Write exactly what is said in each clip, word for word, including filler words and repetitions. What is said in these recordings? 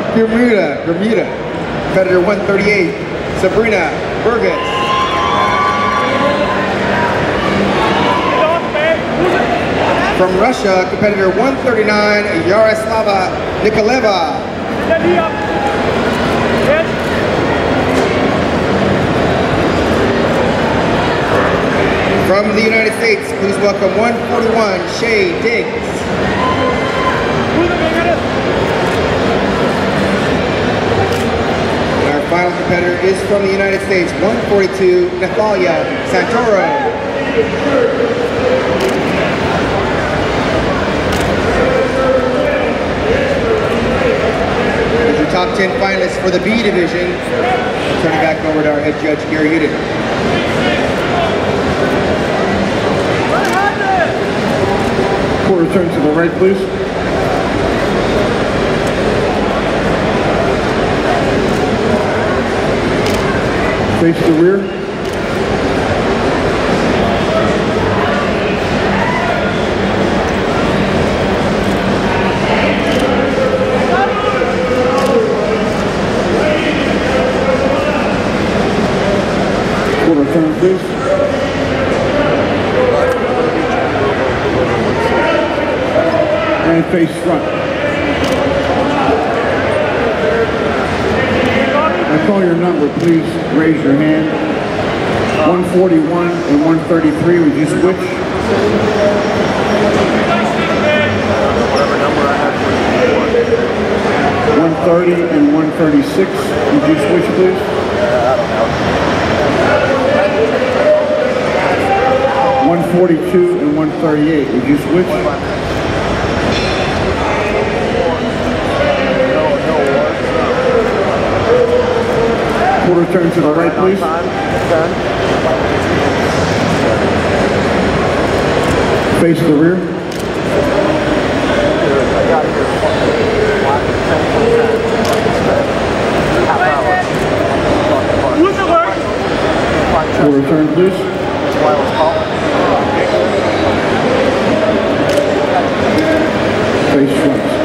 Bermuda, Bermuda, competitor one thirty-eight, Sabrina Burgess. From Russia, competitor one thirty-nine, Yaroslava Nikoleva. From the United States, please welcome one forty-one, Shay Diggs. And our final competitor is from the United States, one forty-two, Natalia Santoro. As your top ten finalists for the B division, I'll turn it back over to our head judge, Gary Uden. Quarter turn to the right, please. Face the rear. Quarter turn, please. And face front. I call your number, please raise your hand. one forty-one and one thirty-three, would you switch? one thirty and one thirty-six, would you switch, please? one forty-two and one thirty-eight, would you switch? Quarter turn to the right, please. Face the rear. Quarter turn, please. Face front.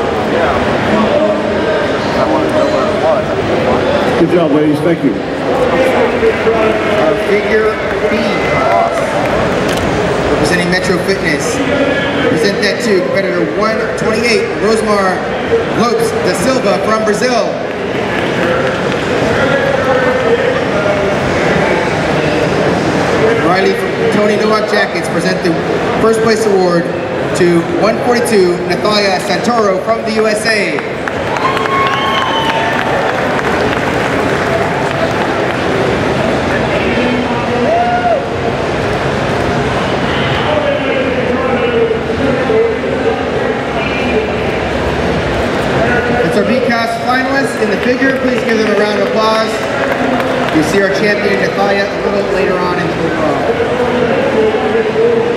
Good job, ladies. Thank you. Our figure B, representing Metro Fitness. Present that to competitor one twenty-eight, Rosemar Lopes da Silva from Brazil. Riley from Tony Nowak Jackets present the first place award to one forty-two, Natalia Santoro from the U S A. It's our B-Cast finalists in the figure. Please give them a round of applause. You see our champion Natalia a little later on in the